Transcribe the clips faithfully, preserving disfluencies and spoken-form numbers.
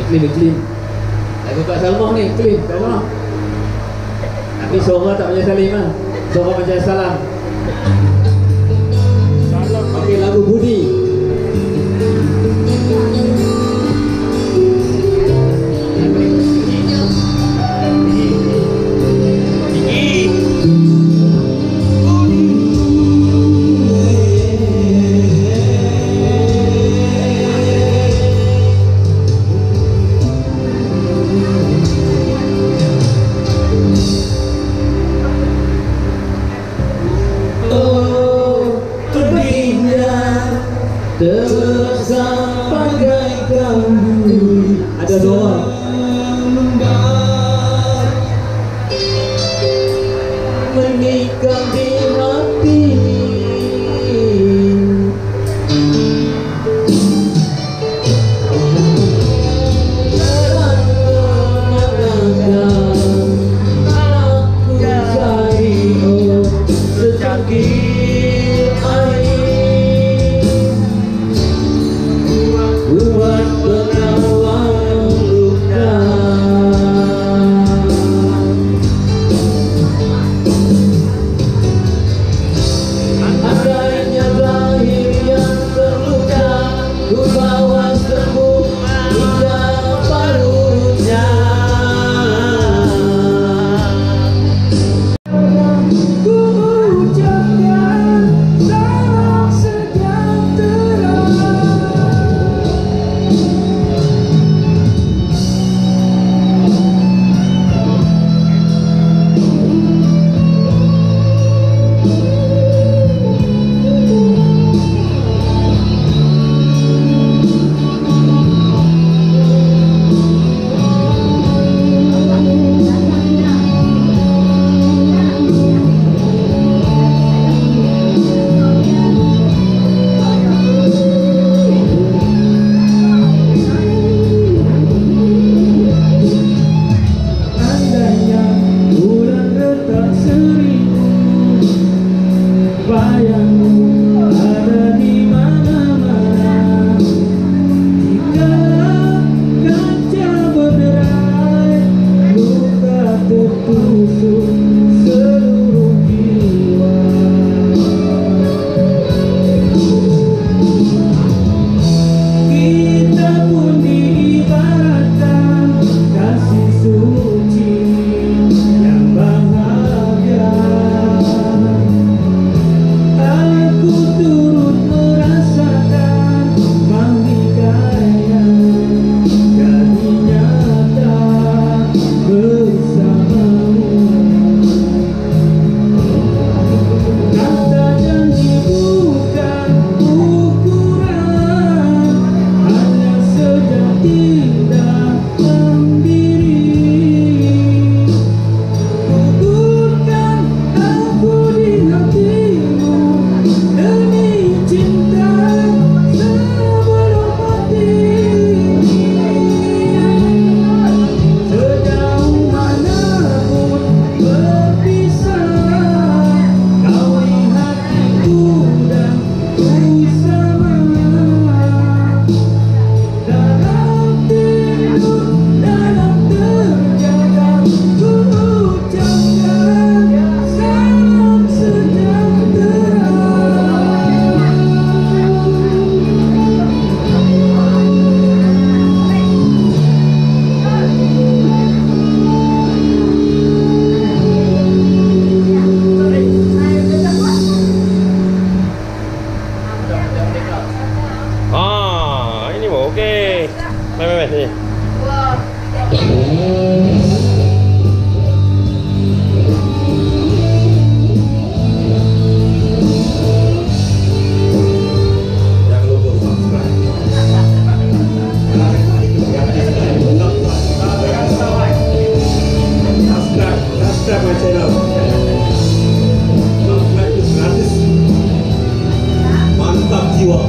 clean dia clean. Lagu Kak Salmah ni clean Kak Salmah. Tapi suara tak macam Salim lah. Suara macam Salam. Okey, lagu Budi. Ada doa menikam di hati, aku cari oh secangkir air buat penawar luka. Andainya lahir yang terluka, ku bawa sembuh hingga parutnya. Ku ucapkan salam sejahtera. Bayangmu ada di mana-mana, jika kaca berderai, luka tertusuk seluruh jiwa. Kita pun diibaratkan kasih suci yang bahagia. Aku turut merasakan mahligai jadi nyata bersamamu. Kata janji bukan ukuran, hanya sejati dalam diri. Kuburkan aku di hatimu demi cinta sebelum mati. Sejauh manapun berpisah, kau di hatiku dan ku sama. Dalam tidur, dalam terjaga, ku ucapkan salam sejahtera. Ah, ini mau okey. Mai mai mai sini. Jangan lupa subscribe. Subscribe, subscribe my channel. Subscribe itu gratis. Mantap jiwa.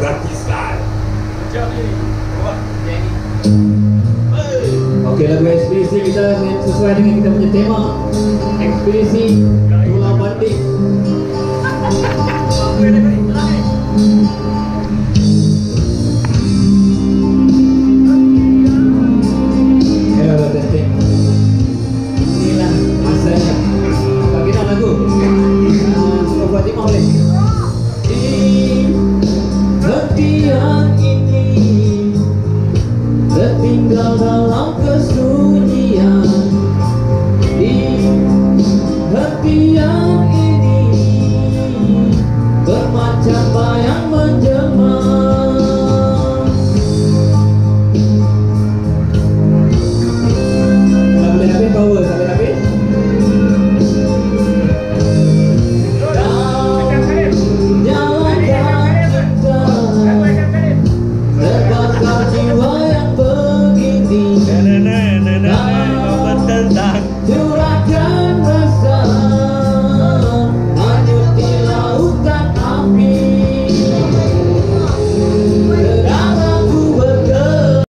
gratis lah. Okey, lagu ekspedisi kita sesuai dengan kita punya tema. Ekspedisi Pulau Banding. Hello, testing. Inilah masanya. Bagi nak lagu. Ah, Surah Fatimah boleh. Di hatian ini tertinggal dalam kesunyian. Di hatian ini bermacam bayang menjelaskan.